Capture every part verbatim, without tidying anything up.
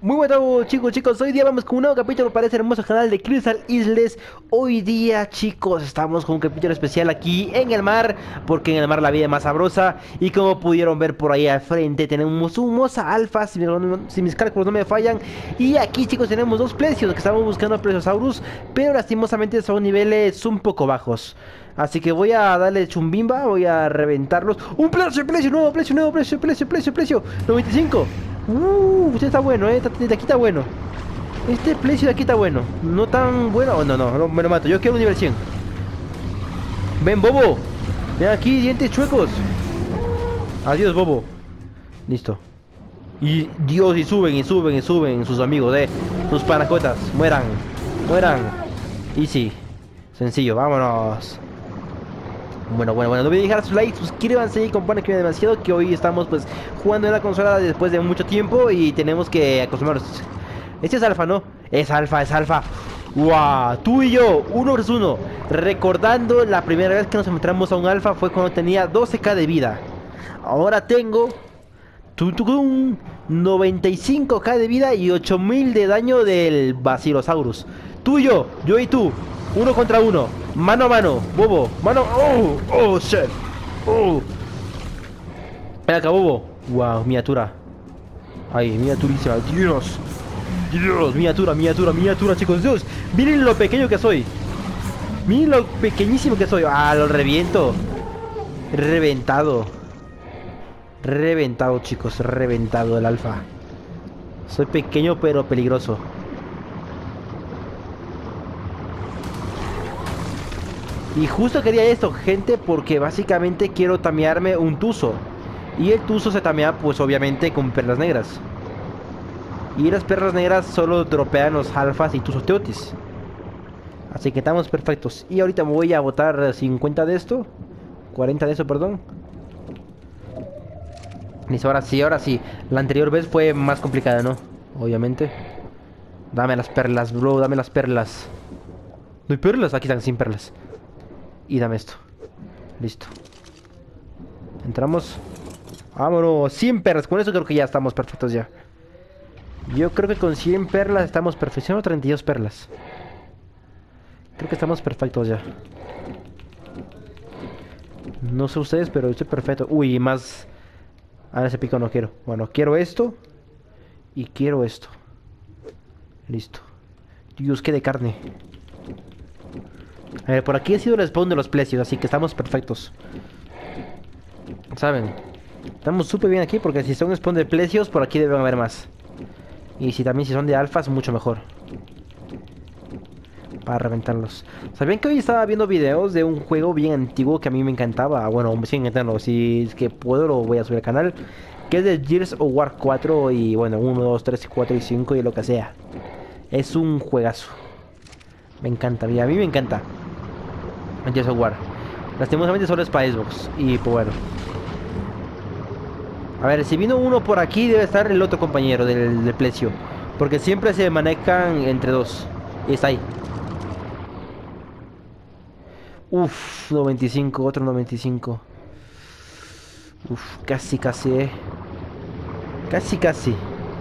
Muy buenas chicos, chicos, hoy día vamos con un nuevo capítulo para este hermoso canal de Crystal Isles. Hoy día, chicos, estamos con un capítulo especial aquí en el mar, porque en el mar la vida es más sabrosa. Y como pudieron ver por ahí al frente, tenemos un Moza Alpha, si, si mis cálculos no me fallan. Y aquí, chicos, tenemos dos plesios, que estamos buscando a Plesiosaurus, pero lastimosamente son niveles un poco bajos. Así que voy a darle chumbimba, voy a reventarlos. ¡Un plesio, plesio, nuevo plesio, nuevo plesio, plesio, plesio, plesio! noventa y cinco. Uh, usted está bueno, eh. De aquí está bueno. Este plesio de aquí está bueno. No tan bueno. Oh, no, no, no, me lo mato. Yo quiero un nivel cien. Ven, bobo. Ven aquí, dientes chuecos. Adiós, bobo. Listo. Y Dios, y suben, y suben, y suben sus amigos, eh. Sus panacotas. Mueran. Mueran. Easy. Sencillo, vámonos. Bueno, bueno, bueno, no olviden dejar sus likes, suscríbanse y componen que me demasiado, que hoy estamos pues jugando en la consola después de mucho tiempo y tenemos que acostumbrarnos. Este es alfa, ¿no? Es alfa, es alfa. ¡Wow! Tú y yo, uno versus uno. Recordando la primera vez que nos enfrentamos a un alfa fue cuando tenía doce k de vida. Ahora tengo tum, tum, tum, noventa y cinco k de vida y ocho mil de daño del Basilosaurus. Tú y yo, yo y tú. Uno contra uno, mano a mano, bobo, mano, oh, oh, shit, oh. Ven acá, bobo. Wow, miniatura. Ay, miniaturísima, Dios. Dios, miniatura, miniatura, miniatura, chicos, Dios. Miren lo pequeño que soy. Miren lo pequeñísimo que soy. Ah, lo reviento. Reventado. Reventado, chicos, reventado el alfa. Soy pequeño pero peligroso. Y justo quería esto, gente, porque básicamente quiero tamearme un tuzo. Y el tuzo se tamea, pues obviamente, con perlas negras. Y las perlas negras solo dropean los alfas y tuzos teotis. Así que estamos perfectos. Y ahorita me voy a botar cincuenta de esto. cuarenta de eso, perdón. Listo, ahora sí, ahora sí. La anterior vez fue más complicada, ¿no? Obviamente. Dame las perlas, bro, dame las perlas. ¿No hay perlas? Aquí están, sin perlas. Y dame esto. Listo. Entramos. Vámonos. cien perlas. Con eso creo que ya estamos perfectos ya. Yo creo que con cien perlas estamos perfectos. treinta y dos perlas. Creo que estamos perfectos ya. No sé ustedes, pero yo estoy perfecto. Uy, más. Ah, ese pico no quiero. Bueno, quiero esto. Y quiero esto. Listo. Dios, qué de carne. A ver, por aquí ha sido el spawn de los plesios, así que estamos perfectos. ¿Saben? Estamos súper bien aquí porque si son spawn de plesios, por aquí deben haber más. Y si también si son de alfas, mucho mejor. Para reventarlos. ¿Sabían que hoy estaba viendo videos de un juego bien antiguo que a mí me encantaba? Bueno, me siguen encantando. Si es que puedo, lo voy a subir al canal. Que es de Gears of War cuatro y bueno, uno, dos, tres, cuatro y cinco y lo que sea. Es un juegazo. Me encanta, a mí me encanta. Gears of War. Lastimosamente solo es para Xbox. Y pues bueno. A ver, si vino uno por aquí, debe estar el otro compañero del, del plesio. Porque siempre se manejan entre dos. Y está ahí. Uf, noventa y cinco, otro noventa y cinco. Uf, casi, casi, eh. Casi, casi.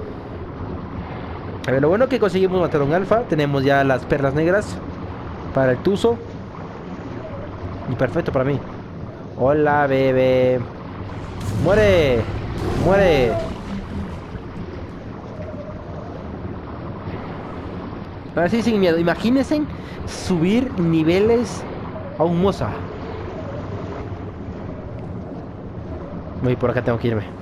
A ver, lo bueno que conseguimos matar a un alfa. Tenemos ya las perlas negras para el tuzo. Y perfecto para mí. Hola, bebé. ¡Muere! ¡Muere! Ahora sí, sin miedo. Imagínense subir niveles a un Moza. Voy por acá, tengo que irme.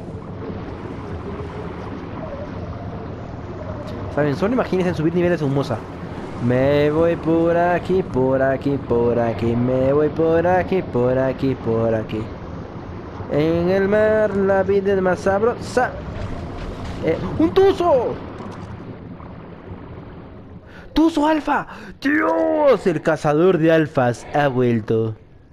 ¿Saben? Solo imagínense subir niveles a un Moza. Me voy por aquí, por aquí, por aquí. Me voy por aquí, por aquí, por aquí. En el mar la vida es más sabrosa. Eh, ¡Un tuzo! ¡Tuzo alfa! ¡Dios! El cazador de alfas ha vuelto.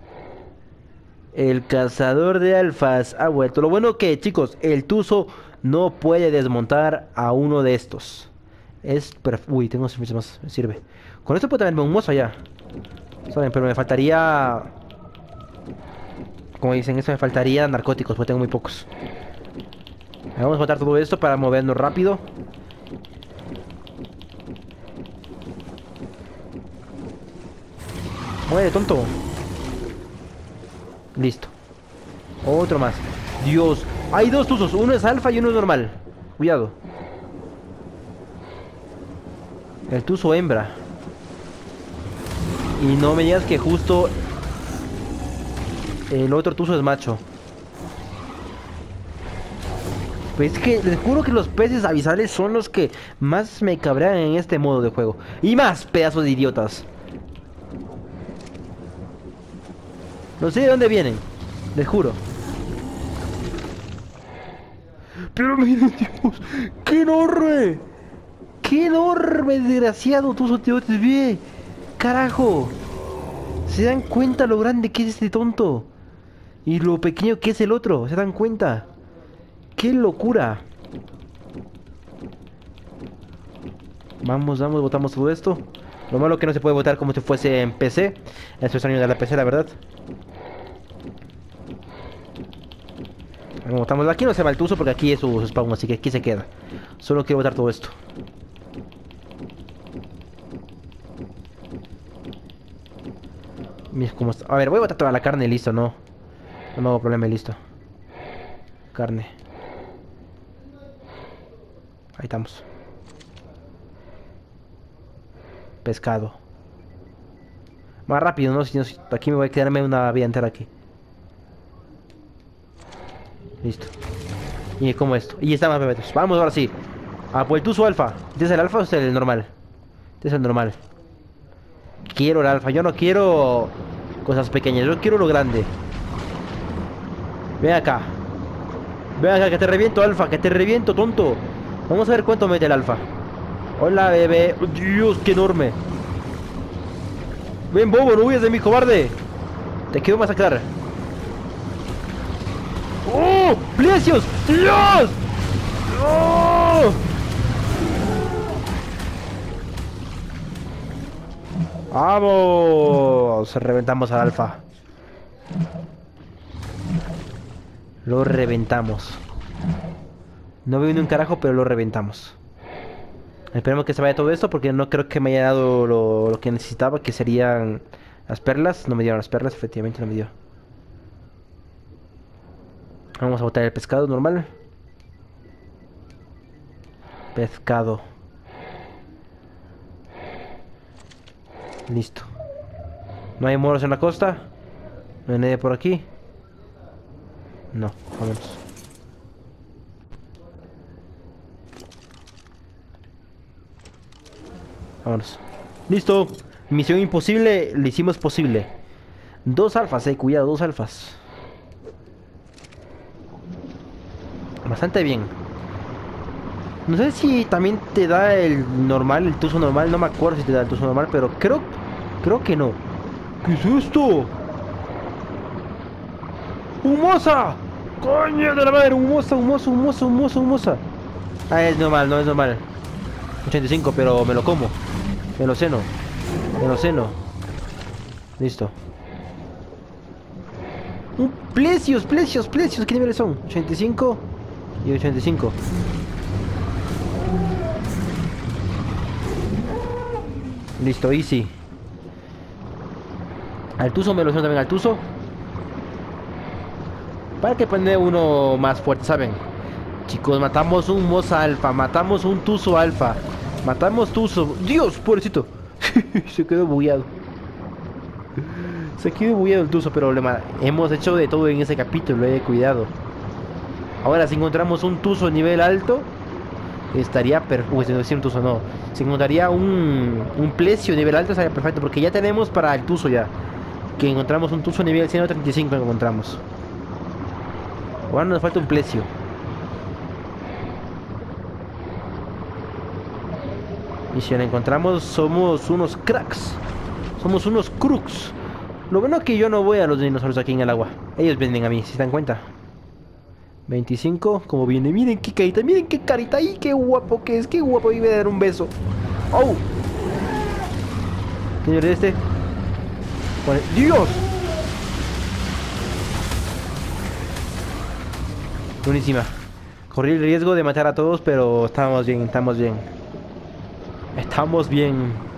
El cazador de alfas ha vuelto. Lo bueno que, chicos, el tuzo no puede desmontar a uno de estos. Es perfecto. Uy, tengo servicios más. Me sirve. Con esto puedo tenerme un mozo allá. Saben, pero me faltaría. Como dicen, eso me faltaría narcóticos, porque tengo muy pocos. Vamos a botar todo esto para movernos rápido. Muere, tonto. Listo. Otro más. Dios. Hay dos tuzos. Uno es alfa y uno es normal. Cuidado. El tuzo hembra. Y no me digas que justo el otro tuzo es macho. Pues es que les juro que los peces abisales son los que más me cabrean en este modo de juego. Y más pedazos de idiotas. No sé de dónde vienen, les juro. Pero miren, Dios, ¡qué enorme! ¡Qué enorme, desgraciado tuzo teotes, ve! ¡Carajo! ¿Se dan cuenta lo grande que es este tonto? Y lo pequeño que es el otro, ¿se dan cuenta? ¡Qué locura! Vamos, vamos, botamos todo esto. Lo malo que no se puede botar como si fuese en P C. Eso es extraño de la P C, la verdad. Vamos, botamos. Aquí no se va el tuzo porque aquí es su spawn, así que aquí se queda. Solo quiero botar todo esto. Mira cómo está. A ver, voy a botar toda la carne y listo, no. No me hago problema y listo. Carne. Ahí estamos. Pescado. Más rápido, ¿no? Si no, si- aquí me voy a quedarme una vida entera aquí. Listo. Y como esto. Y está más bebetos. Vamos ahora sí. Ah, pues el tuzo alfa. ¿Este es el alfa o este es el normal? Este es el normal. Quiero el alfa. Yo no quiero cosas pequeñas. Yo quiero lo grande. Ven acá. Ven acá, que te reviento, alfa. Que te reviento, tonto. Vamos a ver cuánto mete el alfa. Hola, bebé. Oh, Dios, qué enorme. Ven, bobo, no huyas de mi cobarde. Te quiero masacrar. ¡Oh! ¡Plesios! ¡Dios! ¡Oh! ¡Vamos! Reventamos al alfa. Lo reventamos. No veo ni un carajo, pero lo reventamos. Esperemos que se vaya todo esto porque no creo que me haya dado lo, lo que necesitaba, que serían las perlas. No me dieron las perlas, efectivamente no me dio. Vamos a botar el pescado normal. Pescado. Listo. ¿No hay moros en la costa? ¿No hay nadie por aquí? No, vámonos. Vámonos. ¡Listo! Misión imposible, le hicimos posible. Dos alfas, eh, cuidado, dos alfas. Bastante bien. No sé si también te da el normal, el tuzo normal. No me acuerdo si te da el tuzo normal, pero creo, creo que no. ¿Qué es esto? ¡Humosa! ¡Coño de la madre! ¡Humosa, humosa, humosa, humosa, humosa! Ah, es normal, no es normal. ochenta y cinco, pero me lo como. Me lo ceno. Me lo ceno. Listo. Un plesios, plesios, plesios. ¿Qué niveles son? ochenta y cinco y ochenta y cinco. Listo, easy. Al tuzo me lo ceno también al tuzo. Para que pone uno más fuerte, ¿saben? Chicos, matamos un moza alfa. Matamos un tuzo alfa. Matamos tuzo. Dios, pobrecito. Se quedó bugueado. Se quedó bugueado el tuzo, pero problema. Hemos hecho de todo en ese capítulo, eh, cuidado. Ahora, si encontramos un tuzo a nivel alto, estaría perfecto. Uy, si no es un tuzo, no. Si encontraría un, un plesio a nivel alto, estaría perfecto. Porque ya tenemos para el tuzo ya. Que encontramos un tuzo a nivel ciento treinta y cinco, encontramos. Ahora nos falta un plesio. Y si lo encontramos, somos unos cracks. Somos unos crooks. Lo bueno es que yo no voy a los dinosaurios aquí en el agua. Ellos vienen a mí, si se dan cuenta. veinticinco, como viene. Miren qué carita, miren qué carita. ¡Ay, qué guapo que es! ¡Qué guapo! Y voy a dar un beso. ¡Oh! Señor este. Bueno, ¡Dios! Buenísima. Corrí el riesgo de matar a todos, pero estamos bien, estamos bien. Estamos bien.